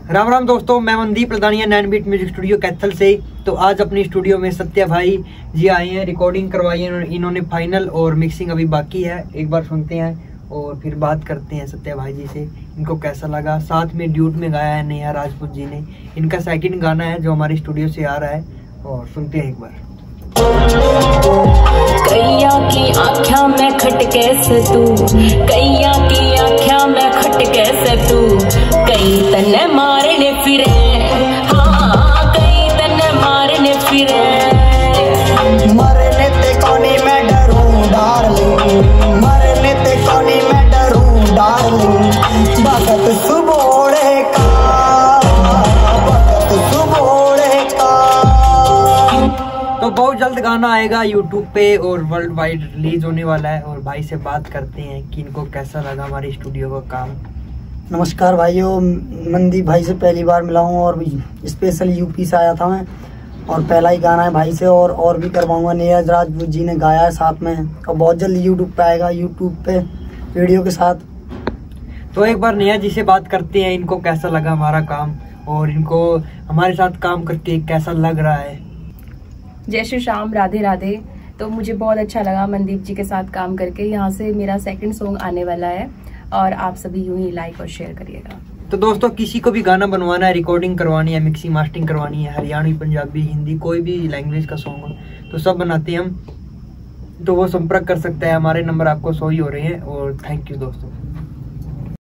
राम राम दोस्तों, मैं Mandeep Ladania 9 beat music studio Kaithal से। तो आज अपनी स्टूडियो में सत्या भाई जी आए हैं, रिकॉर्डिंग करवाई है इन्होंने फाइनल, और मिक्सिंग अभी बाकी है। एक बार सुनते हैं और फिर बात करते हैं सत्या भाई जी से, इनको कैसा लगा। साथ में ड्यूट में गाया है नेहा राजपूत जी ने, इनका सेकंड गाना है जो हमारी स्टूडियो से आ रहा है, और सुनते हैं एक बार। कैया की आँखों में खटके से तू, कैया की आँखों में खटके से तू, कई तने मारने फिरे, हाँ कई तने मारने फिरे। मरने ते कोनी मैं डरूं डार्लिंग, मरने ते कोनी मैं डरूं डार्लिंग, बखत सुबोड़े का, बखत सुबोड़े का। तो बहुत जल्द गाना आएगा यूट्यूब पे और वर्ल्ड वाइड रिलीज होने वाला है, और भाई से बात करते हैं कि इनको कैसा लगा हमारे स्टूडियो का काम। नमस्कार भाइयों, मनदीप भाई से पहली बार मिला हूँ और स्पेशल यूपी से आया था मैं, और पहला ही गाना है भाई से, और भी करवाऊंगा। नेहा राजपूत जी ने गाया है साथ में, और बहुत जल्द यूट्यूब पे आएगा, यूट्यूब पे वीडियो के साथ। तो एक बार नेहा जी से बात करते हैं, इनको कैसा लगा हमारा काम और इनको हमारे साथ काम करके कैसा लग रहा है। जय श्री श्याम, राधे राधे। तो मुझे बहुत अच्छा लगा मनदीप जी के साथ काम करके। यहाँ से मेरा सेकंड सॉन्ग आने वाला है, और आप सभी यूं ही लाइक और शेयर करिएगा। तो दोस्तों, किसी को भी गाना बनवाना है, रिकॉर्डिंग करवानी है, मिक्सिंग मास्टरिंग करवानी है, हरियाणवी, पंजाबी, हिंदी, कोई भी लैंग्वेज का सॉन्ग हो तो सब बनाते हैं हम। तो वो संपर्क कर सकता है, हमारे नंबर आपको शो ही हो रहे हैं। और थैंक यू दोस्तों।